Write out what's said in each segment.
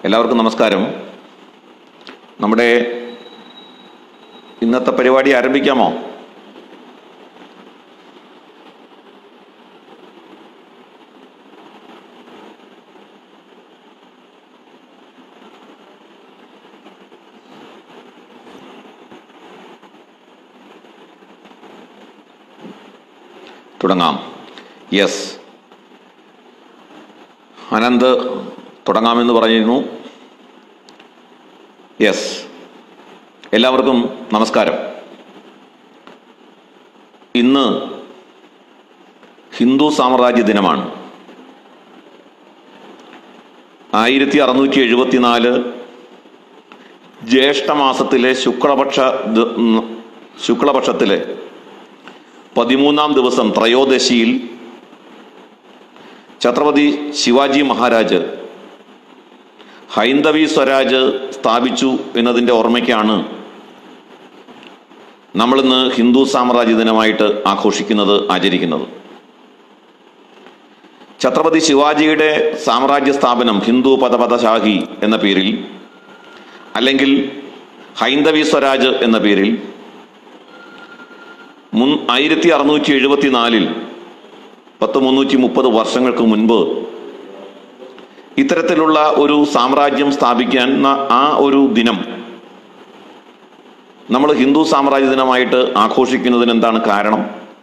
എല്ലാവർക്കും നമസ്കാരം. നമ്മുടെ ഇന്നത്തെ പരിപാടി ആരംഭിക്കാമോ? തുടങ്ങാം. യെസ്, അനന്ത് തുടങ്ങാമെന്ന് പറഞ്ഞിരുന്നു. യെസ്, എല്ലാവർക്കും നമസ്കാരം. ഇന്ന് ഹിന്ദു സാമ്രാജ്യ ദിനമാണ്. 1674 ജ്യേഷ്ഠമാസത്തിലെ ശുക്ലപക്ഷത്തിലെ 13-ാം ദിവസം ത്രയോദശിയിൽ ഛത്രപതി ശിവാജി മഹാരാജ് ഹൈന്ദവി സ്വരാജ് സ്ഥാപിച്ചു എന്നതിൻ്റെ ഓർമ്മയ്ക്കാണ് നമ്മളിന്ന് ഹിന്ദു സാമ്രാജ്യ ദിനമായിട്ട് ആചരിക്കുന്നത്. ഛത്രപതി ശിവാജിയുടെ സാമ്രാജ്യ സ്ഥാപനം ഹിന്ദു പദപദശാഹി എന്ന പേരിൽ, അല്ലെങ്കിൽ ഹൈന്ദവി സ്വരാജ് എന്ന പേരിൽ 1674 330 വർഷങ്ങൾക്ക് മുൻപ് ഇത്തരത്തിലുള്ള ഒരു സാമ്രാജ്യം സ്ഥാപിക്കാൻ ആ ഒരു ദിനം നമ്മൾ ഹിന്ദു സാമ്രാജ്യ ദിനമായിട്ട് ആഘോഷിക്കുന്നതിന് എന്താണ് കാരണം?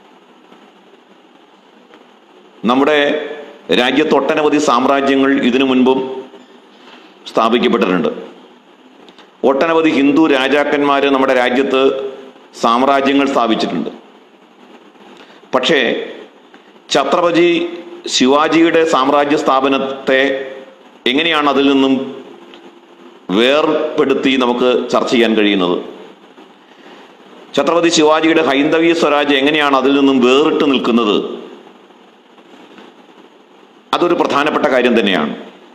നമ്മുടെ രാജ്യത്ത് ഒട്ടനവധി സാമ്രാജ്യങ്ങൾ ഇതിനു മുൻപും സ്ഥാപിക്കപ്പെട്ടിട്ടുണ്ട്. ഒട്ടനവധി ഹിന്ദു രാജാക്കന്മാർ നമ്മുടെ രാജ്യത്ത് സാമ്രാജ്യങ്ങൾ സ്ഥാപിച്ചിട്ടുണ്ട്. പക്ഷേ ഛത്രപതി ശിവാജിയുടെ സാമ്രാജ്യ സ്ഥാപനത്തെ എങ്ങനെയാണ് അതിൽ നിന്നും വേർപെടുത്തി നമുക്ക് ചർച്ച ചെയ്യാൻ കഴിയുന്നത്? ഛത്രപതി ശിവാജിയുടെ ഹൈന്ദവീയ സ്വരാജ് എങ്ങനെയാണ് അതിൽ നിന്നും വേറിട്ട് നിൽക്കുന്നത്? അതൊരു പ്രധാനപ്പെട്ട കാര്യം തന്നെയാണ്.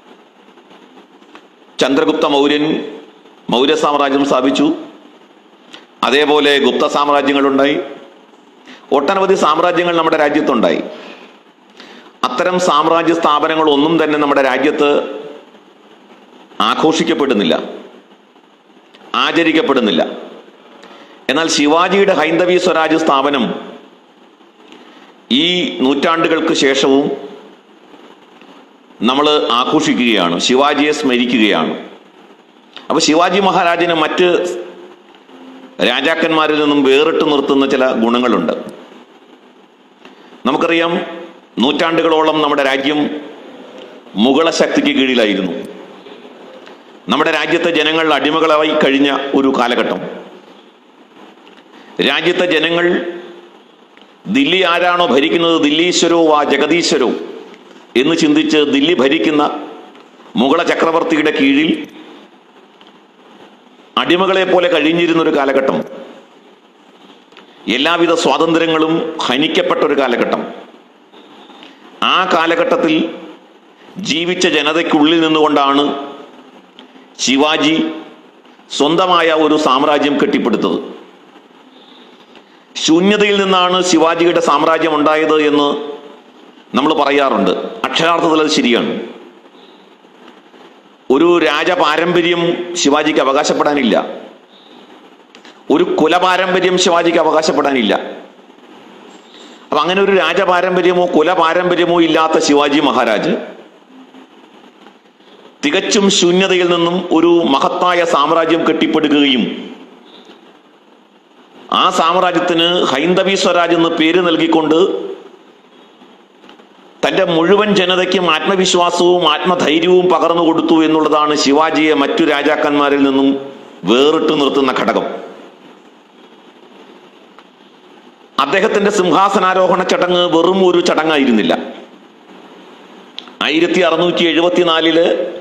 ചന്ദ്രഗുപ്ത മൗര്യൻ മൗര്യ സാമ്രാജ്യം സ്ഥാപിച്ചു. അതേപോലെ ഗുപ്ത സാമ്രാജ്യങ്ങളുണ്ടായി. ഒട്ടനവധി സാമ്രാജ്യങ്ങൾ നമ്മുടെ രാജ്യത്തുണ്ടായി. അത്തരം സാമ്രാജ്യ സ്ഥാപനങ്ങളൊന്നും തന്നെ നമ്മുടെ രാജ്യത്ത് ആഘോഷിക്കപ്പെടുന്നില്ല, ആചരിക്കപ്പെടുന്നില്ല. എന്നാൽ ശിവാജിയുടെ ഹൈന്ദവി സ്വരാജ് സ്ഥാപനം ഈ നൂറ്റാണ്ടുകൾക്ക് ശേഷവും നമ്മൾ ആഘോഷിക്കുകയാണ്, ശിവാജിയെ സ്മരിക്കുകയാണ്. അപ്പൊ ശിവാജി മഹാരാജിന് മറ്റ് രാജാക്കന്മാരിൽ നിന്നും വേറിട്ട് നിർത്തുന്ന ചില ഗുണങ്ങളുണ്ട്. നമുക്കറിയാം, നൂറ്റാണ്ടുകളോളം നമ്മുടെ രാജ്യം മുഗള ശക്തിക്ക് കീഴിലായിരുന്നു. നമ്മുടെ രാജ്യത്തെ ജനങ്ങൾ അടിമകളായി കഴിഞ്ഞ ഒരു കാലഘട്ടം. രാജ്യത്തെ ജനങ്ങൾ ദില്ലി ആരാണോ ഭരിക്കുന്നത്, ദില്ലീശ്വരോ വാ ജഗദീശ്വരോ എന്ന് ചിന്തിച്ച് ദില്ലി ഭരിക്കുന്ന മുഗള ചക്രവർത്തിയുടെ കീഴിൽ അടിമകളെ പോലെ കഴിഞ്ഞിരുന്നൊരു കാലഘട്ടം. എല്ലാവിധ സ്വാതന്ത്ര്യങ്ങളും ഹനിക്കപ്പെട്ട ഒരു കാലഘട്ടം. ആ കാലഘട്ടത്തിൽ ജീവിച്ച ജനതയ്ക്കുള്ളിൽ നിന്നുകൊണ്ടാണ് ശിവാജി സ്വന്തമായ ഒരു സാമ്രാജ്യം കെട്ടിപ്പടുത്തത്. ശൂന്യതയിൽ നിന്നാണ് ശിവാജിയുടെ സാമ്രാജ്യം ഉണ്ടായത് എന്ന് നമ്മൾ പറയാറുണ്ട്. അക്ഷരാർത്ഥത്തിൽ അത് ശരിയാണ്. ഒരു രാജപാരമ്പര്യം ശിവാജിക്ക് അവകാശപ്പെടാനില്ല. ഒരു കുലപാരമ്പര്യം ശിവാജിക്ക് അവകാശപ്പെടാനില്ല. അപ്പൊ അങ്ങനെ ഒരു രാജപാരമ്പര്യമോ കുലപാരമ്പര്യമോ ഇല്ലാത്ത ശിവാജി മഹാരാജ് തികച്ചും ശൂന്യതയിൽ നിന്നും ഒരു മഹത്തായ സാമ്രാജ്യം കെട്ടിപ്പടുക്കുകയും ആ സാമ്രാജ്യത്തിന് ഹൈന്ദവി സ്വരാജ് എന്ന് പേര് നൽകിക്കൊണ്ട് തൻ്റെ മുഴുവൻ ജനതയ്ക്കും ആത്മവിശ്വാസവും ആത്മധൈര്യവും പകർന്നു കൊടുത്തു എന്നുള്ളതാണ് ശിവാജിയെ മറ്റു രാജാക്കന്മാരിൽ നിന്നും വേറിട്ട് നിർത്തുന്ന ഘടകം. അദ്ദേഹത്തിന്റെ സിംഹാസനാരോഹണ ചടങ്ങ് വെറും ഒരു ചടങ്ങായിരുന്നില്ല. 1674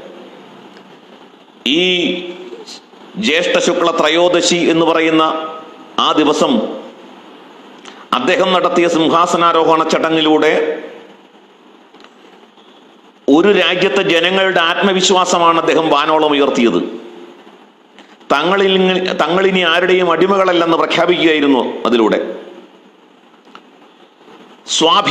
ഈ ജ്യേഷ്ഠ ശുക്ല ത്രയോദശി എന്ന് പറയുന്ന ആ ദിവസം അദ്ദേഹം നടത്തിയ സിംഹാസനാരോഹണ ചടങ്ങിലൂടെ ഒരു രാജ്യത്തെ ജനങ്ങളുടെ ആത്മവിശ്വാസമാണ് അദ്ദേഹം വാനോളം ഉയർത്തിയത്. തങ്ങളിനി ആരുടെയും അടിമകളല്ലെന്ന് പ്രഖ്യാപിക്കുകയായിരുന്നു. അതിലൂടെ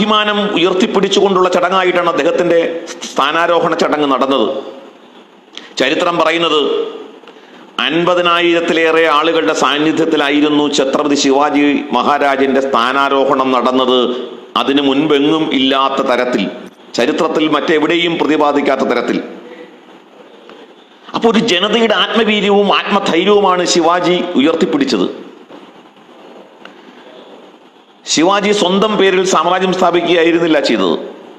സ്വാഭിമാനം ഉയർത്തിപ്പിടിച്ചുകൊണ്ടുള്ള ചടങ്ങായിട്ടാണ് അദ്ദേഹത്തിന്റെ സ്ഥാനാരോഹണ ചടങ്ങ് നടന്നത്. ചരിത്രം പറയുന്നത് 50,000-ത്തിലേറെ ആളുകളുടെ സാന്നിധ്യത്തിലായിരുന്നു ഛത്രപതി ശിവാജി മഹാരാജിന്റെ സ്ഥാനാരോഹണം നടന്നത്. അതിനു മുൻപെങ്ങും ഇല്ലാത്ത തരത്തിൽ, ചരിത്രത്തിൽ മറ്റെവിടെയും പ്രതിപാദിക്കാത്ത തരത്തിൽ. അപ്പോൾ ഒരു ജനതയുടെ ആത്മവീര്യവും ആത്മധൈര്യവുമാണ് ശിവാജി ഉയർത്തിപ്പിടിച്ചത്. ശിവാജി സ്വന്തം പേരിൽ സാമ്രാജ്യം സ്ഥാപിക്കുകയായിരുന്നില്ല ചെയ്തത്.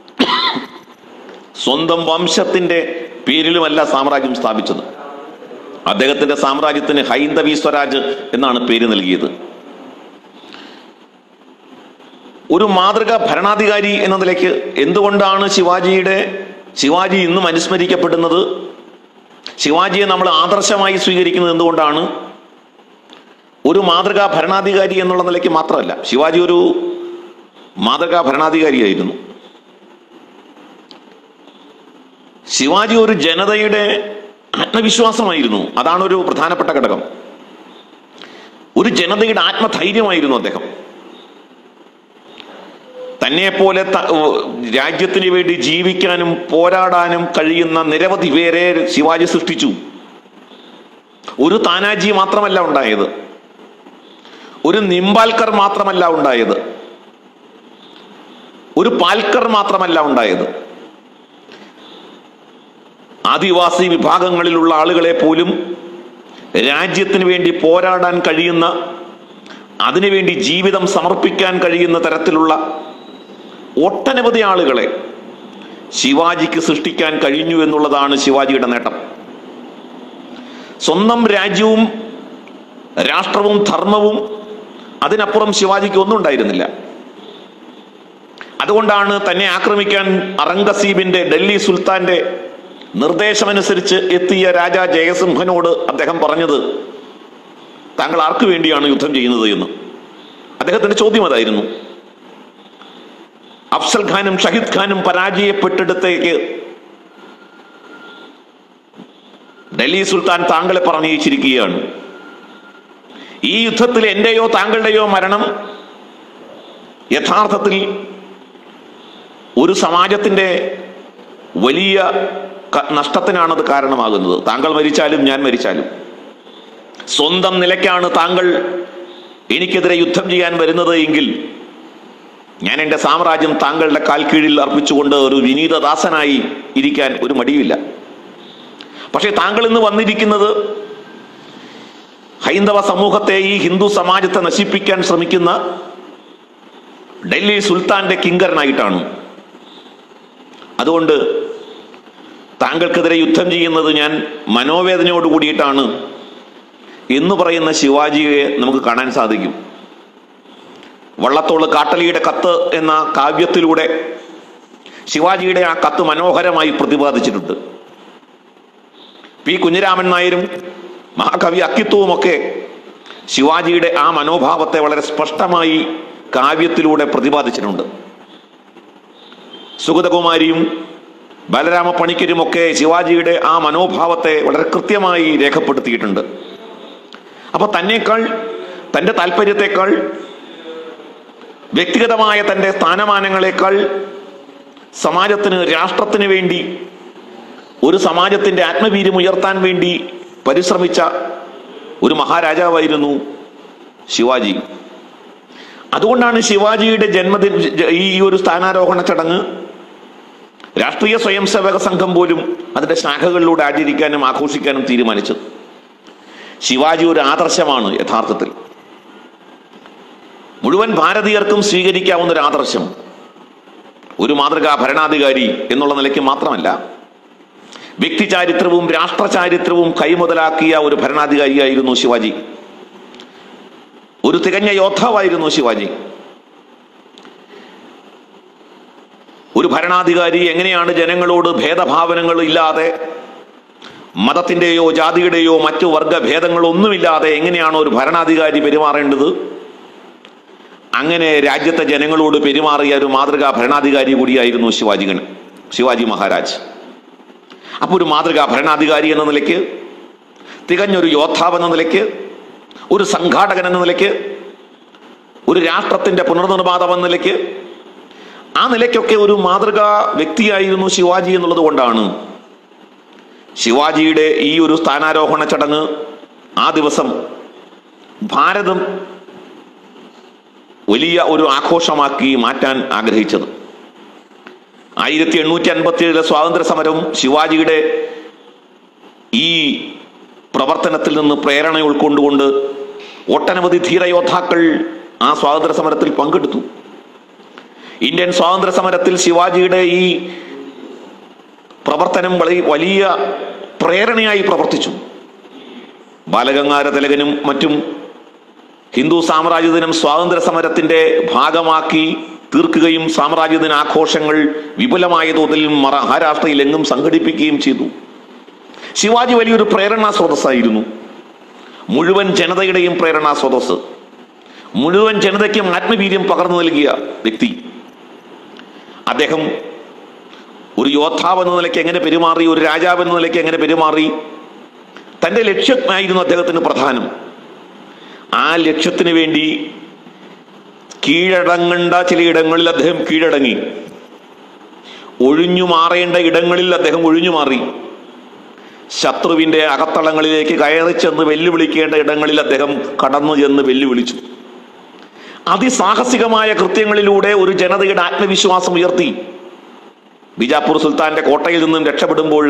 സ്വന്തം വംശത്തിന്റെ പേരിലുമല്ല സാമ്രാജ്യം സ്ഥാപിച്ചത്. അദ്ദേഹത്തിന്റെ സാമ്രാജ്യത്തിന് ഹൈന്ദവി സ്വരാജ് എന്നാണ് പേര് നൽകിയത്. ഒരു മാതൃകാ ഭരണാധികാരി എന്ന നിലയ്ക്ക് എന്തുകൊണ്ടാണ് ശിവാജി ഇന്നും അനുസ്മരിക്കപ്പെടുന്നത്? ശിവാജിയെ നമ്മൾ ആദർശമായി സ്വീകരിക്കുന്നത് എന്തുകൊണ്ടാണ്? ഒരു മാതൃകാ ഭരണാധികാരി എന്നുള്ള നിലയ്ക്ക് മാത്രമല്ല, ശിവാജി ഒരു മാതൃകാ ഭരണാധികാരിയായിരുന്നു. ശിവാജി ഒരു ജനതയുടെ ആത്മവിശ്വാസമായിരുന്നു. അതാണ് ഒരു പ്രധാനപ്പെട്ട ഘടകം. ഒരു ജനതയുടെ ആത്മധൈര്യമായിരുന്നു അദ്ദേഹം. തന്നെപ്പോലെ രാജ്യത്തിന് വേണ്ടി ജീവിക്കാനും പോരാടാനും കഴിയുന്ന നിരവധി പേരെ ശിവാജി സൃഷ്ടിച്ചു. ഒരു താനാജി മാത്രമല്ല ഉണ്ടായത്, ഒരു നിംബാൽക്കർ മാത്രമല്ല ഉണ്ടായത്, ഒരു പാൽക്കർ മാത്രമല്ല ഉണ്ടായത്. ആദിവാസി വിഭാഗങ്ങളിലുള്ള ആളുകളെ പോലും രാജ്യത്തിന് വേണ്ടി പോരാടാൻ കഴിയുന്ന, അതിനുവേണ്ടി ജീവിതം സമർപ്പിക്കാൻ കഴിയുന്ന തരത്തിലുള്ള ഒട്ടനവധി ആളുകളെ ശിവാജിക്ക് സൃഷ്ടിക്കാൻ കഴിഞ്ഞു എന്നുള്ളതാണ് ശിവാജിയുടെ നേട്ടം. സ്വന്തം രാജ്യവും രാഷ്ട്രവും ധർമ്മവും അതിനപ്പുറം ശിവാജിക്ക് ഒന്നും ഉണ്ടായിരുന്നില്ല. അതുകൊണ്ടാണ് തന്നെ ആക്രമിക്കാൻ ഔറംഗസീബിന്റെ, ഡൽഹി സുൽത്താന്റെ നിർദ്ദേശമനുസരിച്ച് എത്തിയ രാജാ ജയസിംഹനോട് അദ്ദേഹം പറഞ്ഞത്, താങ്കൾ ആർക്കു വേണ്ടിയാണ് യുദ്ധം ചെയ്യുന്നത് എന്ന്. അദ്ദേഹത്തിന്റെ ചോദ്യം അതായിരുന്നു. അഫ്സൽ ഖാനും ഷഹീദ് ഖാനും പരാജയപ്പെട്ടെടുത്തേക്ക് ഡൽഹി സുൽത്താൻ താങ്കളെ പറഞ്ഞയച്ചിരിക്കുകയാണ്. ഈ യുദ്ധത്തിൽ എന്റെയോ താങ്കളുടെയോ മരണം യഥാർത്ഥത്തിൽ ഒരു സമാജത്തിന്റെ വലിയ നഷ്ടത്തിനാണത് കാരണമാകുന്നത്. താങ്കൾ മരിച്ചാലും ഞാൻ മരിച്ചാലും സ്വന്തം നിലയ്ക്കാണ് താങ്കൾ എനിക്കെതിരെ യുദ്ധം ചെയ്യാൻ വരുന്നത് എങ്കിൽ ഞാൻ എൻ്റെ സാമ്രാജ്യം താങ്കളുടെ കാൽ കീഴിൽ അർപ്പിച്ചുകൊണ്ട് ഒരു വിനീതദാസനായി ഇരിക്കാൻ ഒരു മടിയില്ല. പക്ഷേ താങ്കൾ ഇന്ന് വന്നിരിക്കുന്നത് ഹൈന്ദവ സമൂഹത്തെ, ഈ ഹിന്ദു സമാജത്തെ നശിപ്പിക്കാൻ ശ്രമിക്കുന്ന ഡൽഹി സുൽത്താന്റെ കിങ്കരനായിട്ടാണ്. അതുകൊണ്ട് താങ്കൾക്കെതിരെ യുദ്ധം ചെയ്യുന്നത് ഞാൻ മനോവേദനയോട് കൂടിയിട്ടാണ് എന്ന് പറയുന്ന ശിവാജിയെ നമുക്ക് കാണാൻ സാധിക്കും. വള്ളത്തോൾ കാട്ടലിയുടെ കത്ത് എന്ന കാവ്യത്തിലൂടെ ശിവാജിയുടെ ആ കത്ത് മനോഹരമായി പ്രതിപാദിച്ചിട്ടുണ്ട്. പി കുഞ്ഞിരാമൻ നായരും മഹാകവി അക്കിത്തവുമൊക്കെ ശിവാജിയുടെ ആ മനോഭാവത്തെ വളരെ സ്പഷ്ടമായി കാവ്യത്തിലൂടെ പ്രതിപാദിച്ചിട്ടുണ്ട്. സുഗതകുമാരിയും ബലരാമ പണിക്കരുമൊക്കെ ശിവാജിയുടെ ആ മനോഭാവത്തെ വളരെ കൃത്യമായി രേഖപ്പെടുത്തിയിട്ടുണ്ട്. അപ്പൊ തന്നേക്കാൾ, തൻ്റെ താല്പര്യത്തെക്കാൾ, വ്യക്തിഗതമായ തൻ്റെ സ്ഥാനമാനങ്ങളെക്കാൾ സമാജത്തിന്, രാഷ്ട്രത്തിന് വേണ്ടി, ഒരു സമാജത്തിന്റെ ആത്മവീര്യം ഉയർത്താൻ വേണ്ടി പരിശ്രമിച്ച ഒരു മഹാരാജാവായിരുന്നു ശിവാജി. അതുകൊണ്ടാണ് ശിവാജിയുടെ ജന്മദിന, ഈ ഒരു സ്ഥാനാരോഹണ ചടങ്ങ് രാഷ്ട്രീയ സ്വയം സേവക സംഘം പോലും അതിന്റെ ശാഖകളിലൂടെ ആചരിക്കാനും ആഘോഷിക്കാനും തീരുമാനിച്ചത്. ശിവാജി ഒരു ആദർശമാണ് യഥാർത്ഥത്തിൽ. മുഴുവൻ ഭാരതീയർക്കും സ്വീകരിക്കാവുന്ന ഒരു ആദർശം. ഒരു മാതൃകാ ഭരണാധികാരി എന്നുള്ള നിലയ്ക്ക് മാത്രമല്ല, വ്യക്തി ചാരിത്രവും രാഷ്ട്രചാരിത്രവും കൈമുതലാക്കിയ ഒരു ഭരണാധികാരിയായിരുന്നു ശിവാജി. ഒരു തികഞ്ഞ യോദ്ധാവായിരുന്നു ശിവാജി. ഒരു ഭരണാധികാരി എങ്ങനെയാണ് ജനങ്ങളോട് ഭേദഭാവനങ്ങൾ ഇല്ലാതെ, മതത്തിന്റെയോ ജാതിയുടെയോ മറ്റു വർഗഭേദങ്ങളൊന്നുമില്ലാതെ എങ്ങനെയാണോ ഒരു ഭരണാധികാരി പെരുമാറേണ്ടത്, അങ്ങനെ രാജ്യത്തെ ജനങ്ങളോട് പെരുമാറിയ ഒരു മാതൃകാ ഭരണാധികാരി കൂടിയായിരുന്നു ശിവാജി മഹാരാജ്. അപ്പോൾ ഒരു മാതൃകാ ഭരണാധികാരി എന്ന നിലയ്ക്ക്, തികഞ്ഞൊരു യോദ്ധാവ് എന്ന നിലയ്ക്ക്, ഒരു സംഘാടകൻ എന്ന നിലയ്ക്ക്, ഒരു രാഷ്ട്രത്തിന്റെ പുനർനിർമ്മാതാവ് എന്ന നിലയ്ക്ക്, ആ നിലയ്ക്കൊക്കെ ഒരു മാതൃകാ വ്യക്തിയായിരുന്നു ശിവാജി എന്നുള്ളത് കൊണ്ടാണ് ശിവാജിയുടെ ഈ ഒരു സ്ഥാനാരോഹണ ചടങ്ങ് ആ ദിവസം ഭാരതം വലിയ ഒരു ആഘോഷമാക്കി മാറ്റാൻ ആഗ്രഹിച്ചത്. 1857 സ്വാതന്ത്ര്യ സമരവും ശിവാജിയുടെ ഈ പ്രവർത്തനത്തിൽ നിന്ന് പ്രേരണ ഉൾക്കൊണ്ടുകൊണ്ട് ഒട്ടനവധി ധീരയോദ്ധാക്കൾ ആ സ്വാതന്ത്ര്യ സമരത്തിൽ പങ്കെടുത്തു. ഇന്ത്യൻ സ്വാതന്ത്ര്യ സമരത്തിൽ ശിവാജിയുടെ ഈ പ്രവർത്തനം വലിയ പ്രേരണയായി പ്രവർത്തിച്ചു. ബാലഗംഗാധര തിലകനും മറ്റും ഹിന്ദു സാമ്രാജ്യദിനം സ്വാതന്ത്ര്യ സമരത്തിന്റെ ഭാഗമാക്കി തീർക്കുകയും സാമ്രാജ്യദിന ആഘോഷങ്ങൾ വിപുലമായ തോതിൽ മഹാരാഷ്ട്രയിലെങ്ങും സംഘടിപ്പിക്കുകയും ചെയ്തു. ശിവാജി വലിയൊരു പ്രേരണാ സ്രോതസ്സായിരുന്നു. മുഴുവൻ ജനതയുടെയും പ്രേരണാ സ്രോതസ്, മുഴുവൻ ജനതയ്ക്കും ആത്മവീര്യം പകർന്നു നൽകിയ വ്യക്തി. അദ്ദേഹം ഒരു യോദ്ധാവ് എന്ന നിലയ്ക്ക് എങ്ങനെ പെരുമാറി, ഒരു രാജാവ് എന്ന നിലയ്ക്ക് എങ്ങനെ പെരുമാറി, തൻ്റെ ലക്ഷ്യമായിരുന്നു അദ്ദേഹത്തിന് പ്രധാനം. ആ ലക്ഷ്യത്തിന് വേണ്ടി കീഴടങ്ങേണ്ട ചിലയിടങ്ങളിൽ അദ്ദേഹം കീഴടങ്ങി, ഒഴിഞ്ഞു മാറേണ്ട ഇടങ്ങളിൽ അദ്ദേഹം ഒഴിഞ്ഞു മാറി, ശത്രുവിന്റെ അകത്തളങ്ങളിലേക്ക് കയറി ചെന്ന് വെല്ലുവിളിക്കേണ്ട ഇടങ്ങളിൽ അദ്ദേഹം കടന്നു ചെന്ന് വെല്ലുവിളിച്ചു. അതിസാഹസികമായ കൃത്യങ്ങളിലൂടെ ഒരു ജനതയുടെ ആത്മവിശ്വാസം ഉയർത്തി. ബിജാപ്പൂർ സുൽത്താന്റെ കോട്ടയിൽ നിന്നും രക്ഷപ്പെടുമ്പോൾ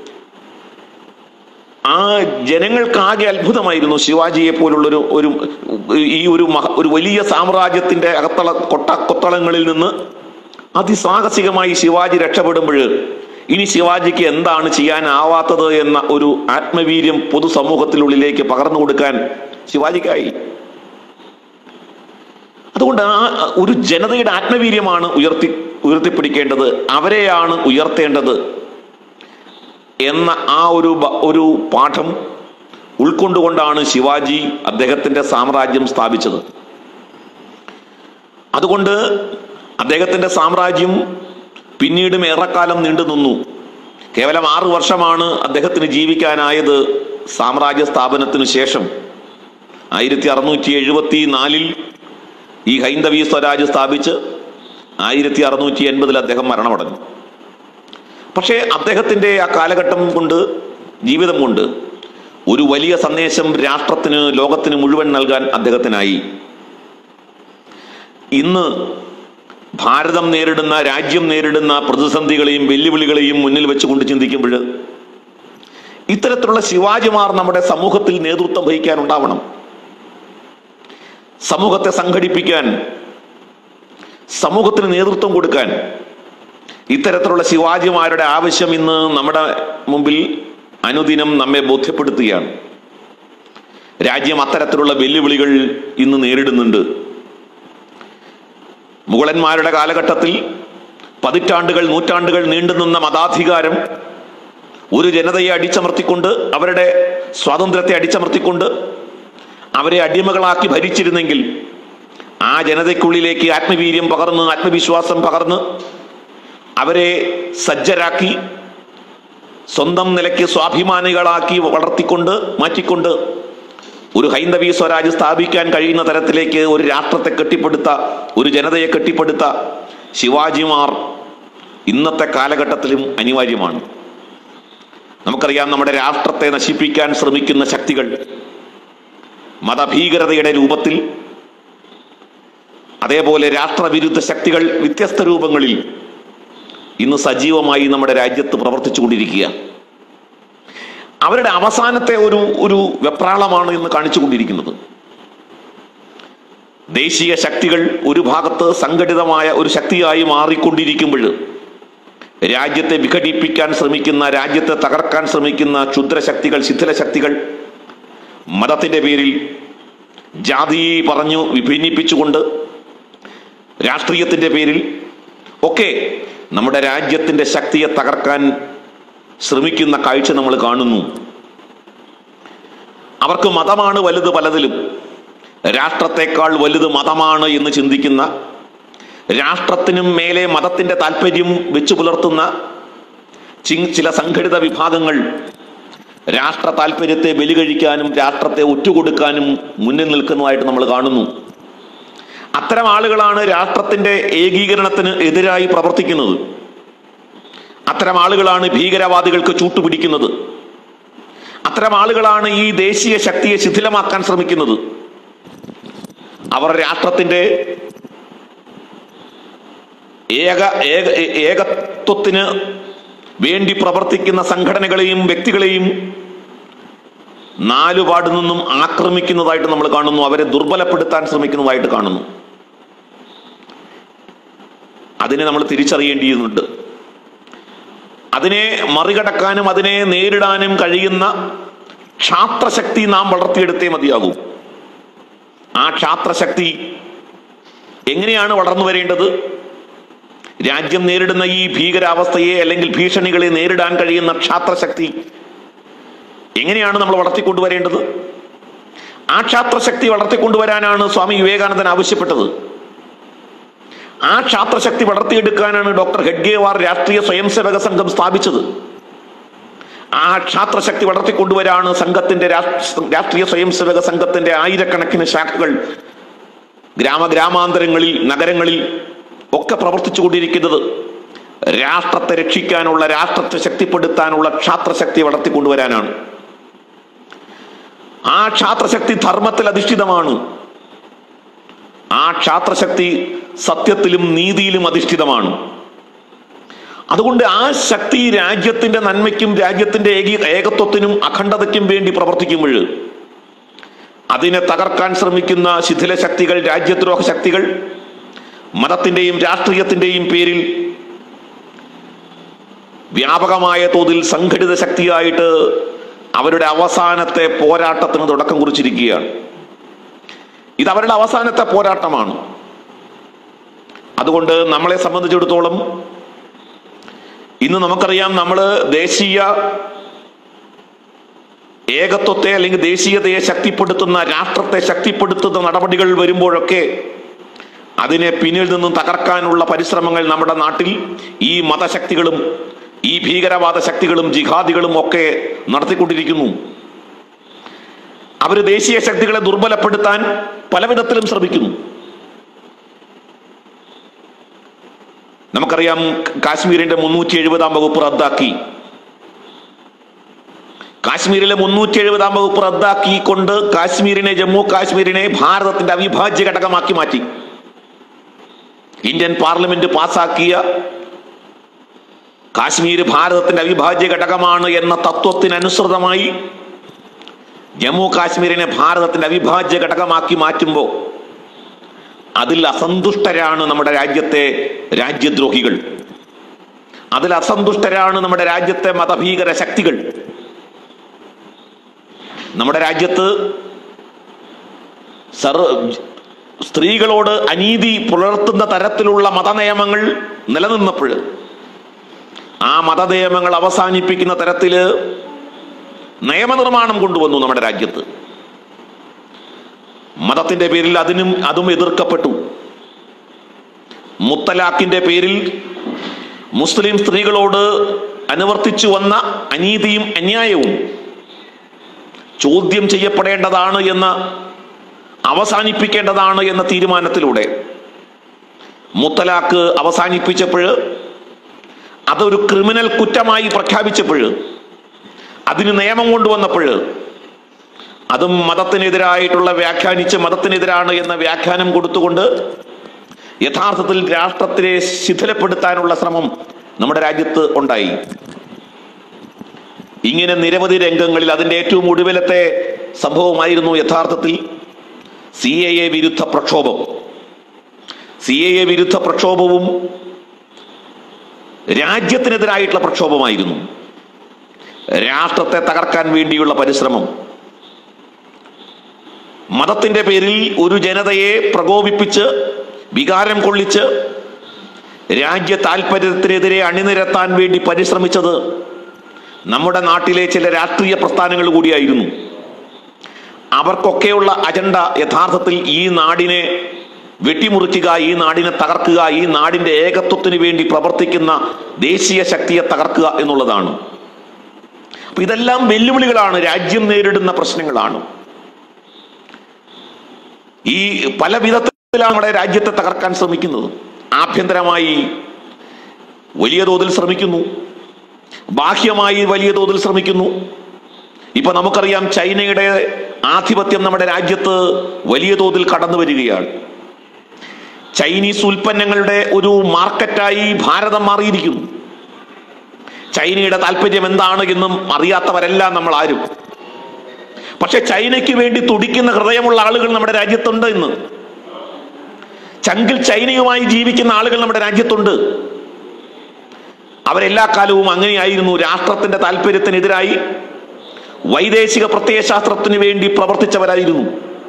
ആ ജനങ്ങൾക്കാകെ അത്ഭുതമായിരുന്നു. ശിവാജിയെ പോലുള്ളൊരു ഒരു വലിയ സാമ്രാജ്യത്തിന്റെ കൊത്തളങ്ങളിൽ നിന്ന് അതിസാഹസികമായി ശിവാജി രക്ഷപ്പെടുമ്പോൾ ഇനി ശിവാജിക്ക് എന്താണ് ചെയ്യാനാവാത്തത് എന്ന ഒരു ആത്മവീര്യം പൊതുസമൂഹത്തിനുള്ളിലേക്ക് പകർന്നു കൊടുക്കാൻ ശിവാജിക്കായി. അതുകൊണ്ട് ആ ഒരു ജനതയുടെ ആത്മവീര്യമാണ് ഉയർത്തിപ്പിടിക്കേണ്ടത്, അവരെയാണ് ഉയർത്തേണ്ടത് എന്ന ആ ഒരു പാഠം ഉൾക്കൊണ്ടുകൊണ്ടാണ് ശിവാജി അദ്ദേഹത്തിന്റെ സാമ്രാജ്യം സ്ഥാപിച്ചത്. അതുകൊണ്ട് അദ്ദേഹത്തിന്റെ സാമ്രാജ്യം പിന്നീടും ഏറെക്കാലം നീണ്ടു നിന്നു. കേവലം 6 വർഷമാണ് അദ്ദേഹത്തിന് ജീവിക്കാനായത്. സാമ്രാജ്യ സ്ഥാപനത്തിനു ശേഷം 1674 ഈ ഹൈന്ദവീ സ്വരാജ് സ്ഥാപിച്ച് 1680 അദ്ദേഹം മരണമടഞ്ഞു. പക്ഷേ അദ്ദേഹത്തിന്റെ ആ കാലഘട്ടം കൊണ്ട്, ജീവിതം കൊണ്ട് ഒരു വലിയ സന്ദേശം രാഷ്ട്രത്തിന്, ലോകത്തിന് മുഴുവൻ നൽകാൻ അദ്ദേഹത്തിനായി. ഇന്ന് രാജ്യം നേരിടുന്ന പ്രതിസന്ധികളെയും വെല്ലുവിളികളെയും മുന്നിൽ വെച്ചുകൊണ്ട് ചിന്തിക്കുമ്പോൾ ഇത്തരത്തിലുള്ള ശിവാജിമാർ നമ്മുടെ സമൂഹത്തിൽ നേതൃത്വം വഹിക്കാനുണ്ടാവണം. സമൂഹത്തെ സംഘടിപ്പിക്കാൻ, സമൂഹത്തിന് നേതൃത്വം കൊടുക്കാൻ ഇത്തരത്തിലുള്ള ശിവാജിമാരുടെ ആവശ്യം ഇന്ന് നമ്മുടെ മുമ്പിൽ അനുദിനം നമ്മെ ബോധ്യപ്പെടുത്തുകയാണ്. രാജ്യം അത്തരത്തിലുള്ള വെല്ലുവിളികൾ ഇന്ന് നേരിടുന്നുണ്ട്. മുഗളന്മാരുടെ കാലഘട്ടത്തിൽ പതിറ്റാണ്ടുകൾ, നൂറ്റാണ്ടുകൾ നീണ്ടുനിന്ന മതാധികാരം ഒരു ജനതയെ അടിച്ചമർത്തിക്കൊണ്ട്, അവരുടെ സ്വാതന്ത്ര്യത്തെ അടിച്ചമർത്തിക്കൊണ്ട് അവരെ അടിമകളാക്കി ഭരിച്ചിരുന്നെങ്കിൽ ആ ജനതയ്ക്കുള്ളിലേക്ക് ആത്മവീര്യം പകർന്ന്, ആത്മവിശ്വാസം പകർന്ന് അവരെ സജ്ജരാക്കി സ്വന്തം നിലയ്ക്ക് സ്വാഭിമാനികളാക്കി വളർത്തിക്കൊണ്ട് മാറ്റിക്കൊണ്ട് ഒരു ഹൈന്ദവീ സ്വരാജ് സ്ഥാപിക്കാൻ കഴിയുന്ന തരത്തിലേക്ക് ഒരു രാഷ്ട്രത്തെ കെട്ടിപ്പടുത്ത, ഒരു ജനതയെ കെട്ടിപ്പടുത്ത ശിവാജിമാർ ഇന്നത്തെ കാലഘട്ടത്തിലും അനിവാര്യമാണ്. നമുക്കറിയാം, നമ്മുടെ രാഷ്ട്രത്തെ നശിപ്പിക്കാൻ ശ്രമിക്കുന്ന ശക്തികൾ മതഭീകരതയുടെ രൂപത്തിൽ, അതേപോലെ രാഷ്ട്രവിരുദ്ധ ശക്തികൾ വ്യത്യസ്ത രൂപങ്ങളിൽ ഇന്ന് സജീവമായി നമ്മുടെ രാജ്യത്ത് പ്രവർത്തിച്ചു കൊണ്ടിരിക്കുക. അവരുടെ അവസാനത്തെ ഒരു വെപ്രാളമാണ് ഇന്ന് കാണിച്ചുകൊണ്ടിരിക്കുന്നത്. ദേശീയ ശക്തികൾ ഒരു ഭാഗത്ത് സംഘടിതമായ ഒരു ശക്തിയായി മാറിക്കൊണ്ടിരിക്കുമ്പോൾ രാജ്യത്തെ വിഘടിപ്പിക്കാൻ ശ്രമിക്കുന്ന, രാജ്യത്തെ തകർക്കാൻ ശ്രമിക്കുന്ന ക്ഷുദ്രശക്തികൾ, ശിഥിലശക്തികൾ മതത്തിന്റെ പേരിൽ, ജാതി പറഞ്ഞു വിഭിന്നിപ്പിച്ചുകൊണ്ട്, രാഷ്ട്രീയത്തിന്റെ പേരിൽ ഒക്കെ നമ്മുടെ രാജ്യത്തിന്റെ ശക്തിയെ തകർക്കാൻ ശ്രമിക്കുന്ന കാഴ്ച നമ്മൾ കാണുന്നു. അവർക്ക് മതമാണ് വലുത് പലതിലും, രാഷ്ട്രത്തെക്കാൾ വലുത് മതമാണ് എന്ന് ചിന്തിക്കുന്ന, രാഷ്ട്രത്തിനും മേലെ മതത്തിന്റെ താല്പര്യം വെച്ചു പുലർത്തുന്ന ചില സംഘടിത വിഭാഗങ്ങൾ രാഷ്ട്ര താല്പര്യത്തെ ബലികഴിക്കാനും രാഷ്ട്രത്തെ ഒറ്റുകൊടുക്കാനും മുന്നിൽ നിൽക്കുന്നതായിട്ട് നമ്മൾ കാണുന്നു. അത്തരം ആളുകളാണ് രാഷ്ട്രത്തിന്റെ ഏകീകരണത്തിന് എതിരായി പ്രവർത്തിക്കുന്നത്. അത്തരം ആളുകളാണ് ഭീകരവാദികൾക്ക് ചൂട്ടുപിടിക്കുന്നത്. അത്തരം ആളുകളാണ് ഈ ദേശീയ ശക്തിയെ ശിഥിലമാക്കാൻ ശ്രമിക്കുന്നത്. അവർ രാഷ്ട്രത്തിന്റെ ഏകത്വത്തിന് വേണ്ടി പ്രവർത്തിക്കുന്ന സംഘടനകളെയും വ്യക്തികളെയും നാലുപാട് നിന്നും ആക്രമിക്കുന്നതായിട്ട് നമ്മൾ കാണുന്നു. അവരെ ദുർബലപ്പെടുത്താൻ ശ്രമിക്കുന്നതായിട്ട് കാണുന്നു. അതിനെ നമ്മൾ തിരിച്ചറിയേണ്ടിയുണ്ട്. അതിനെ മറികടക്കാനും അതിനെ നേരിടാനും കഴിയുന്ന ക്ഷാത്രശക്തി നാം വളർത്തിയെടുത്തേ മതിയാകൂ. ആ ക്ഷാത്രശക്തി എങ്ങനെയാണ് വളർന്നു വരേണ്ടത്? രാജ്യം നേരിടുന്ന ഈ ഭീകരാവസ്ഥയെ അല്ലെങ്കിൽ ഭീഷണികളെ നേരിടാൻ കഴിയുന്ന ക്ഷാത്രശക്തി എങ്ങനെയാണ് നമ്മൾ വളർത്തിക്കൊണ്ടുവരേണ്ടത്? ആ ക്ഷാത്രശക്തി വളർത്തിക്കൊണ്ടുവരാനാണ് സ്വാമി വിവേകാനന്ദൻ ആവശ്യപ്പെട്ടത്. ആ ക്ഷാത്രശക്തി വളർത്തിയെടുക്കാനാണ് ഡോക്ടർ ഹെഡ്ഗേവാർ രാഷ്ട്രീയ സ്വയംസേവക സംഘം സ്ഥാപിച്ചത്. ആ ക്ഷാത്രശക്തി വളർത്തിക്കൊണ്ടുവരാണ് സംഘത്തിന്റെ രാഷ്ട്രീയ സ്വയംസേവക സംഘത്തിന്റെ ആയിരക്കണക്കിന് ശാഖകൾ ഗ്രാമാന്തരങ്ങളിൽ, നഗരങ്ങളിൽ ഒക്കെ പ്രവർത്തിച്ചു കൊണ്ടിരിക്കുന്നത്. രാഷ്ട്രത്തെ രക്ഷിക്കാനുള്ള, രാഷ്ട്രത്തെ ശക്തിപ്പെടുത്താനുള്ള ക്ഷാത്രശക്തി വളർത്തിക്കൊണ്ടുവരാനാണ്. ആ ക്ഷാത്രശക്തി ധർമ്മത്തിൽ അധിഷ്ഠിതമാണ്. ആ ക്ഷാത്രശക്തി സത്യത്തിലും നീതിയിലും അധിഷ്ഠിതമാണ്. അതുകൊണ്ട് ആ ശക്തി രാജ്യത്തിന്റെ നന്മയ്ക്കും രാജ്യത്തിന്റെ ഏകത്വത്തിനും അഖണ്ഡതയ്ക്കും വേണ്ടി പ്രവർത്തിക്കുമ്പോൾ അതിനെ തകർക്കാൻ ശ്രമിക്കുന്ന ശിഥില ശക്തികൾ, രാജ്യദ്രോഹ ശക്തികൾ മതത്തിന്റെയും രാഷ്ട്രീയത്തിന്റെയും പേരിൽ വ്യാപകമായ തോതിൽ സംഘടിത ശക്തിയായിട്ട് അവരുടെ അവസാനത്തെ പോരാട്ടത്തിന് തുടക്കം കുറിച്ചിരിക്കുകയാണ്. ഇത് അവരുടെ അവസാനത്തെ പോരാട്ടമാണ്. അതുകൊണ്ട് നമ്മളെ സംബന്ധിച്ചിടത്തോളം ഇന്ന് നമുക്കറിയാം, നമ്മൾ ദേശീയ ഏകത്വത്തെ അല്ലെങ്കിൽ ദേശീയതയെ ശക്തിപ്പെടുത്തുന്ന, രാഷ്ട്രത്തെ ശക്തിപ്പെടുത്തുന്ന നടപടികൾ വരുമ്പോഴൊക്കെ അതിനെ പിന്നിൽ നിന്നും തകർക്കാനുള്ള പരിശ്രമങ്ങൾ നമ്മുടെ നാട്ടിൽ ഈ മതശക്തികളും ഈ ഭീകരവാദ ശക്തികളും ജിഹാദികളും ഒക്കെ നടത്തിക്കൊണ്ടിരിക്കുന്നു. അവർ ദേശീയ ശക്തികളെ ദുർബലപ്പെടുത്താൻ പലവിധത്തിലും ശ്രമിക്കുന്നു. നമുക്കറിയാം, കാശ്മീരിന്റെ 370-ാം വകുപ്പ് റദ്ദാക്കി. കാശ്മീരിലെ 370-ാം വകുപ്പ് റദ്ദാക്കിക്കൊണ്ട് ജമ്മു കാശ്മീരിനെ ഭാരതത്തിന്റെ അവിഭാജ്യ ഘടകമാക്കി മാറ്റി. ഇന്ത്യൻ പാർലമെന്റ് പാസാക്കിയ കാശ്മീർ ഭാരതത്തിന്റെ അവിഭാജ്യ ഘടകമാണ് എന്ന തത്വത്തിനനുസൃതമായി ജമ്മു കാശ്മീരിനെ ഭാരതത്തിന്റെ അവിഭാജ്യ ഘടകമാക്കി മാറ്റുമ്പോൾ അതിൽ അസന്തുഷ്ടരാണ് നമ്മുടെ രാജ്യത്തെ രാജ്യദ്രോഹികൾ. അതിൽ അസന്തുഷ്ടരാണ് നമ്മുടെ രാജ്യത്തെ മതഭീകര ശക്തികൾ. നമ്മുടെ രാജ്യത്ത് സ്ത്രീകളോട് അനീതി പുലർത്തുന്ന തരത്തിലുള്ള മതനിയമങ്ങൾ നിലനിന്നപ്പോൾ ആ മതനിയമങ്ങൾ അവസാനിപ്പിക്കുന്ന തരത്തില് നിയമനിർമ്മാണം കൊണ്ടുവന്നു നമ്മുടെ രാജ്യത്ത്. മതത്തിന്റെ പേരിൽ അതും എതിർക്കപ്പെട്ടു. മുത്തലാഖിന്റെ പേരിൽ മുസ്ലിം സ്ത്രീകളോട് അനുവർത്തിച്ചു വന്ന അനീതിയും അന്യായവും ചോദ്യം ചെയ്യപ്പെടേണ്ടതാണ് എന്ന്, അവസാനിപ്പിക്കേണ്ടതാണ് എന്ന തീരുമാനത്തിലൂടെ മുത്തലാഖ് അവസാനിപ്പിച്ചപ്പോൾ, അതൊരു ക്രിമിനൽ കുറ്റമായി പ്രഖ്യാപിച്ചപ്പോൾ, അതിന് നിയമം കൊണ്ടുവന്നപ്പോൾ അതും മതത്തിനെതിരായിട്ടുള്ള മതത്തിനെതിരാണ് എന്ന വ്യാഖ്യാനം കൊടുത്തുകൊണ്ട് യഥാർത്ഥത്തിൽ രാഷ്ട്രത്തിനെ ശിഥിലപ്പെടുത്താനുള്ള ശ്രമം നമ്മുടെ രാജ്യത്ത് ഉണ്ടായി. ഇങ്ങനെ നിരവധി രംഗങ്ങളിൽ അതിന്റെ ഏറ്റവും ഒടുവിലത്തെ സംഭവമായിരുന്നു യഥാർത്ഥത്തിൽ CAA വിരുദ്ധ പ്രക്ഷോഭം. CAA വിരുദ്ധ പ്രക്ഷോഭവും രാജ്യത്തിനെതിരായിട്ടുള്ള പ്രക്ഷോഭമായിരുന്നു. രാഷ്ട്രത്തെ തകർക്കാൻ വേണ്ടിയുള്ള പരിശ്രമം, മതത്തിന്റെ പേരിൽ ഒരു ജനതയെ പ്രകോപിപ്പിച്ച് വികാരം കൊള്ളിച്ച് രാജ്യ താൽപര്യത്തിനെതിരെ അണിനിരത്താൻ വേണ്ടി പരിശ്രമിച്ചത് നമ്മുടെ നാട്ടിലെ ചില രാഷ്ട്രീയ പ്രസ്ഥാനങ്ങൾ കൂടിയായിരുന്നു. അവർക്കൊക്കെയുള്ള അജണ്ട യഥാർത്ഥത്തിൽ ഈ നാടിനെ വെട്ടിമുറിക്കുക, ഈ നാടിനെ തകർക്കുക, ഈ നാടിന്റെ ഏകത്വത്തിന് വേണ്ടി പ്രവർത്തിക്കുന്ന ദേശീയ ശക്തിയെ തകർക്കുക എന്നുള്ളതാണ്. അപ്പൊ ഇതെല്ലാം വെല്ലുവിളികളാണ്, രാജ്യം നേരിടുന്ന പ്രശ്നങ്ങളാണ്. ഈ പല വിധത്തിലാണ് നമ്മുടെ രാജ്യത്തെ തകർക്കാൻ ശ്രമിക്കുന്നത്. ആഭ്യന്തരമായി വലിയ തോതിൽ ശ്രമിക്കുന്നു, ബാഹ്യമായി വലിയ തോതിൽ ശ്രമിക്കുന്നു. ഇപ്പൊ നമുക്കറിയാം, ചൈനയുടെ ആധിപത്യം നമ്മുടെ രാജ്യത്ത് വലിയ തോതിൽ കടന്നു വരികയാണ്. ചൈനീസ് ഉൽപ്പന്നങ്ങളുടെ ഒരു മാർക്കറ്റായി ഭാരതം മാറിയിരിക്കുന്നു. ചൈനയുടെ താല്പര്യം എന്താണ് എന്നും അറിയാത്തവരല്ല നമ്മൾ ആരും. പക്ഷെ ചൈനയ്ക്ക് വേണ്ടി തുടിക്കുന്ന ഹൃദയമുള്ള ആളുകൾ നമ്മുടെ രാജ്യത്തുണ്ട്. ഇന്ന് ചങ്കിൽ ചൈനയുമായി ജീവിക്കുന്ന ആളുകൾ നമ്മുടെ രാജ്യത്തുണ്ട്. അവരെല്ലാ കാലവും അങ്ങനെയായിരുന്നു. രാഷ്ട്രത്തിന്റെ താല്പര്യത്തിനെതിരായി വൈദേശിക പ്രത്യയശാസ്ത്രത്തിന് വേണ്ടി പ്രവർത്തിച്ചവരായിരുന്നു.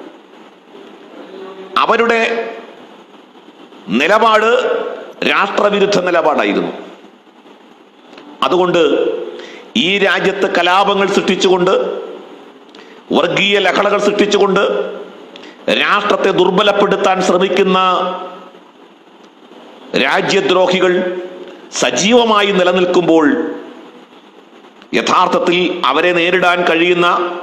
അവരുടെ നിലപാട് രാഷ്ട്രവിരുദ്ധ നിലപാടായിരുന്നു. അതുകൊണ്ട് ഈ രാജ്യത്ത് കലാപങ്ങൾ സൃഷ്ടിച്ചുകൊണ്ട്, വർഗീയ ലഹളകൾ സൃഷ്ടിച്ചുകൊണ്ട് രാഷ്ട്രത്തെ ദുർബലപ്പെടുത്താൻ ശ്രമിക്കുന്ന രാജ്യദ്രോഹികൾ സജീവമായി നിലനിൽക്കുമ്പോൾ യഥാർത്ഥത്തിൽ അവരെ നേരിടാൻ കഴിയുന്ന,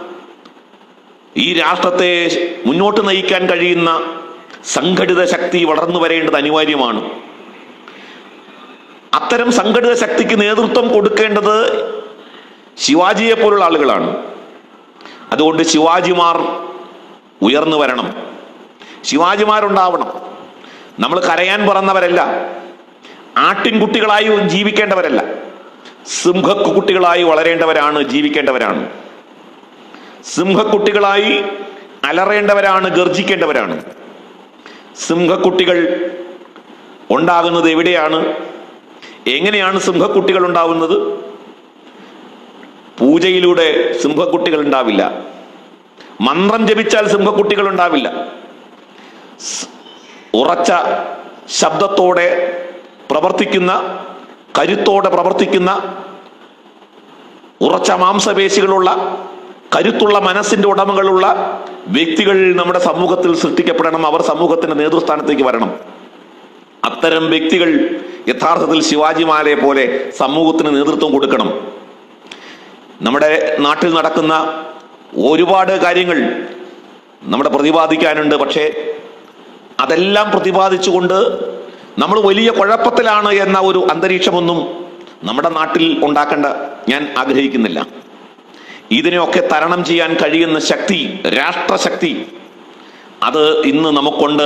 ഈ രാഷ്ട്രത്തെ മുന്നോട്ട് നയിക്കാൻ കഴിയുന്ന സംഘടിത ശക്തി വളർന്നു വരേണ്ടത് അനിവാര്യമാണ്. അത്തരം സംഘടിത ശക്തിക്ക് നേതൃത്വം കൊടുക്കേണ്ടത് ശിവാജിയെ പോലുള്ള ആളുകളാണ്. അതുകൊണ്ട് ശിവാജിമാർ ഉയർന്നു വരണം, ശിവാജിമാരുണ്ടാവണം. നമ്മൾ കരയാൻ പറന്നവരല്ല, ആട്ടിൻകുട്ടികളായി ജീവിക്കേണ്ടവരല്ല, സിംഹക്കുട്ടികളായി വളരേണ്ടവരാണ്, ജീവിക്കേണ്ടവരാണ്. സിംഹക്കുട്ടികളായി അലറേണ്ടവരാണ്, ഗർജിക്കേണ്ടവരാണ്. സിംഹക്കുട്ടികൾ ഉണ്ടാകുന്നത് എവിടെയാണ്? എങ്ങനെയാണ് സിംഹക്കുട്ടികൾ ഉണ്ടാവുന്നത്? പൂജയിലൂടെ സിംഹക്കുട്ടികൾ ഉണ്ടാവില്ല, മന്ത്രം ജപിച്ചാൽ സിംഹക്കുട്ടികൾ ഉണ്ടാവില്ല. ഉറച്ച ശബ്ദത്തോടെ പ്രവർത്തിക്കുന്ന, കരുത്തോടെ പ്രവർത്തിക്കുന്ന, ഉറച്ച മാംസപേശികളുള്ള, കരുത്തുള്ള മനസ്സിന്റെ ഉടമകളുള്ള വ്യക്തികൾ നമ്മുടെ സമൂഹത്തിൽ സൃഷ്ടിക്കപ്പെടണം. അവർ സമൂഹത്തിന്റെ നേതൃസ്ഥാനത്തേക്ക് വരണം. അത്തരം വ്യക്തികൾ യഥാർത്ഥത്തിൽ ശിവാജിമാരെ പോലെ സമൂഹത്തിന് നേതൃത്വം കൊടുക്കണം. നമ്മുടെ നാട്ടിൽ നടക്കുന്ന ഒരുപാട് കാര്യങ്ങൾ നമ്മുടെ പ്രതിപാദിക്കാനുണ്ട്. പക്ഷേ അതെല്ലാം പ്രതിപാദിച്ചുകൊണ്ട് നമ്മൾ വലിയ കുഴപ്പത്തിലാണ് എന്ന ഒരു അന്തരീക്ഷമൊന്നും നമ്മുടെ നാട്ടിൽ ഉണ്ടാക്കേണ്ട ഞാൻ ആഗ്രഹിക്കുന്നില്ല. ഇതിനെയൊക്കെ തരണം ചെയ്യാൻ കഴിയുന്ന ശക്തി, രാഷ്ട്രശക്തി, അത് ഇന്ന് നമുക്കുണ്ട്.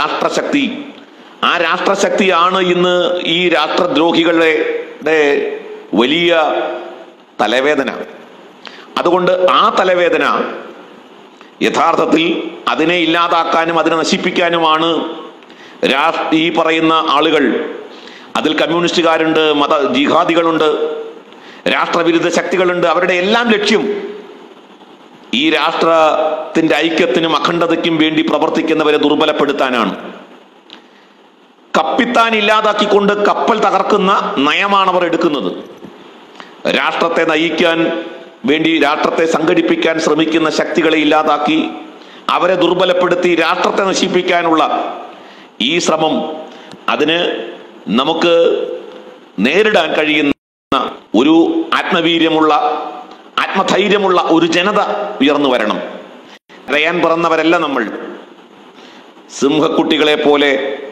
ആ രാഷ്ട്രശക്തിയാണ് ഇന്ന് ഈ രാഷ്ട്രദ്രോഹികളുടെ വലിയ തലവേദന. അതുകൊണ്ട് ആ തലവേദന യഥാർത്ഥത്തിൽ അതിനെ ഇല്ലാതാക്കാനും അതിനെ നശിപ്പിക്കാനുമാണ് ഈ പറയുന്ന ആളുകൾ. അതിൽ കമ്മ്യൂണിസ്റ്റുകാരുണ്ട്, മത ജിഹാദികളുണ്ട്, രാഷ്ട്രവിരുദ്ധ ശക്തികളുണ്ട്. അവരുടെ എല്ലാം ലക്ഷ്യം ഈ രാഷ്ട്രത്തിന്റെ ഐക്യത്തിനും അഖണ്ഡതയ്ക്കും വേണ്ടി പ്രവർത്തിക്കുന്നവരെ ദുർബലപ്പെടുത്താനാണ്. കപ്പിത്താൻ ഇല്ലാതാക്കിക്കൊണ്ട് കപ്പൽ തകർക്കുന്ന നയമാണ് അവർ എടുക്കുന്നത്. രാഷ്ട്രത്തെ നയിക്കാൻ വേണ്ടി, രാഷ്ട്രത്തെ സംഘടിപ്പിക്കാൻ ശ്രമിക്കുന്ന ശക്തികളെ ഇല്ലാതാക്കി അവരെ ദുർബലപ്പെടുത്തി രാഷ്ട്രത്തെ നശിപ്പിക്കാനുള്ള ഈ ശ്രമം, അതിന് നമുക്ക് നേരിടാൻ കഴിയുന്ന ഒരു ആത്മവീര്യമുള്ള, ആത്മധൈര്യമുള്ള ഒരു ജനത ഉയർന്നു വരണം. കരയാൻ പിറന്നവരല്ല നമ്മൾ. സിംഹക്കുട്ടികളെ പോലെ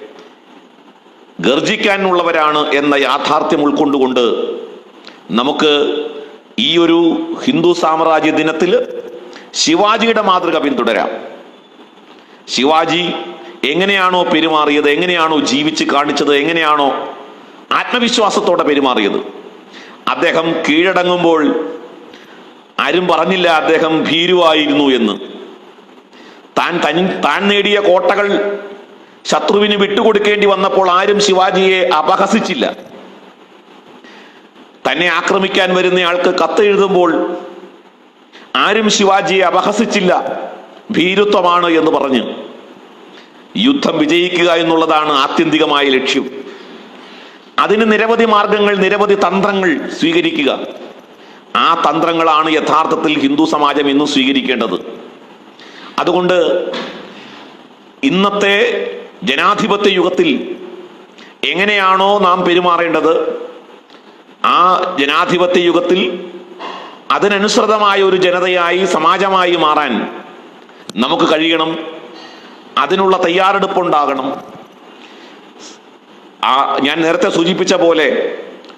ഗർജിക്കാനുള്ളവരാണ് എന്ന യാഥാർത്ഥ്യം ഉൾക്കൊണ്ടുകൊണ്ട് നമുക്ക് ഈ ഒരു ഹിന്ദു സാമ്രാജ്യ ദിനത്തിൽ ശിവാജിയുടെ മാതൃക പിന്തുടരാം. ശിവാജി എങ്ങനെയാണോ പെരുമാറിയത്, എങ്ങനെയാണോ ജീവിച്ച് കാണിച്ചത്, എങ്ങനെയാണോ ആത്മവിശ്വാസത്തോടെ പെരുമാറിയത്, അദ്ദേഹം കീഴടങ്ങുമ്പോൾ ആരും പറഞ്ഞില്ല അദ്ദേഹം ഭീരുവായിരുന്നു എന്ന്. താൻ നേടിയ കോട്ടകൾ ശത്രുവിന് വിട്ടുകൊടുക്കേണ്ടി വന്നപ്പോൾ ആരും ശിവാജിയെ അപഹസിച്ചില്ല. തന്നെ ആക്രമിക്കാൻ വരുന്നയാൾക്ക് കത്തെഴുതുമ്പോൾ ആരും ശിവാജിയെ അപഹസിച്ചില്ല. ഭീരുത്വമാണ് എന്ന് പറഞ്ഞ് യുദ്ധം വിജയിക്കുക എന്നുള്ളതാണ് ആത്യന്തികമായ ലക്ഷ്യം. അതിന് നിരവധി മാർഗങ്ങൾ, നിരവധി തന്ത്രങ്ങൾ സ്വീകരിക്കുക. ആ തന്ത്രങ്ങളാണ് യഥാർത്ഥത്തിൽ ഹിന്ദു സമാജം ഇന്ന് സ്വീകരിക്കേണ്ടത്. അതുകൊണ്ട് ഇന്നത്തെ ജനാധിപത്യ യുഗത്തിൽ എങ്ങനെയാണോ നാം പെരുമാറേണ്ടത്, ആ ജനാധിപത്യ യുഗത്തിൽ അതിനനുസൃതമായ ഒരു ജനതയായി, സമാജമായി മാറാൻ നമുക്ക് കഴിയണം. അതിനുള്ള തയ്യാറെടുപ്പുണ്ടാകണം. ഞാൻ നേരത്തെ സൂചിപ്പിച്ച പോലെ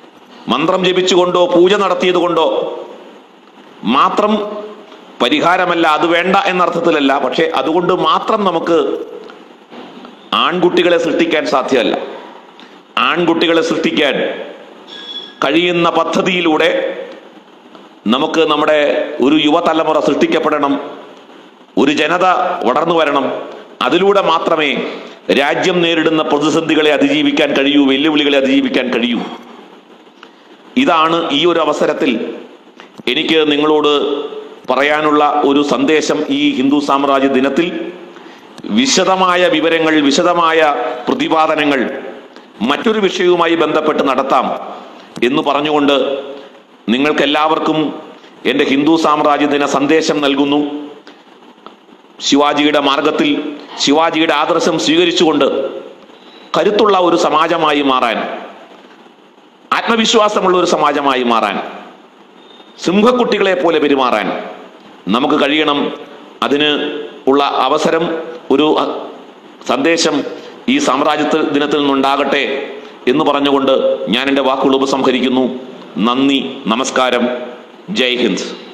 മന്ത്രം ജപിച്ചുകൊണ്ടോ പൂജ നടത്തിയത് കൊണ്ടോ മാത്രം പരിഹാരമല്ല, അത് വേണ്ട എന്നർത്ഥത്തിലല്ല. പക്ഷെ അതുകൊണ്ട് മാത്രം നമുക്ക് ആൺകുട്ടികളെ സൃഷ്ടിക്കാൻ സാധ്യമല്ല. ആൺകുട്ടികളെ സൃഷ്ടിക്കാൻ കഴിയുന്ന പദ്ധതിയിലൂടെ നമുക്ക് നമ്മുടെ ഒരു യുവതലമുറ സൃഷ്ടിക്കപ്പെടണം, ഒരു ജനത വളർന്നു വരണം. അതിലൂടെ മാത്രമേ രാജ്യം നേരിടുന്ന പ്രതിസന്ധികളെ അതിജീവിക്കാൻ കഴിയൂ, വെല്ലുവിളികളെ അതിജീവിക്കാൻ കഴിയൂ. ഇതാണ് ഈ ഒരു അവസരത്തിൽ എനിക്ക് നിങ്ങളോട് പറയാനുള്ള ഒരു സന്ദേശം. ഈ ഹിന്ദു സാമ്രാജ്യ ദിനത്തിൽ വിശദമായ വിവരങ്ങൾ, വിശദമായ പ്രതിപാദനങ്ങൾ മറ്റൊരു വിഷയവുമായി ബന്ധപ്പെട്ട് നടത്താം എന്ന് പറഞ്ഞുകൊണ്ട് നിങ്ങൾക്കെല്ലാവർക്കും എൻ്റെ ഹിന്ദു സാമ്രാജ്യ ദിന സന്ദേശം നൽകുന്നു. ശിവാജിയുടെ മാർഗത്തിൽ, ശിവാജിയുടെ ആദർശം സ്വീകരിച്ചുകൊണ്ട് കരുത്തുള്ള ഒരു സമാജമായി മാറാൻ, ആത്മവിശ്വാസമുള്ള ഒരു സമാജമായി മാറാൻ, സിംഹക്കുട്ടികളെ പോലെ പെരുമാറാൻ നമുക്ക് കഴിയണം. അതിന് ഉള്ള അവസരം, ഒരു സന്ദേശം ഈ സാമ്രാജ്യ ദിനത്തിൽ നിന്നുണ്ടാകട്ടെ എന്ന് പറഞ്ഞുകൊണ്ട് ഞാൻ എൻ്റെ വാക്കുകൾ ഉപസംഹരിക്കുന്നു. നന്ദി, നമസ്കാരം, ജയ് ഹിന്ദ്.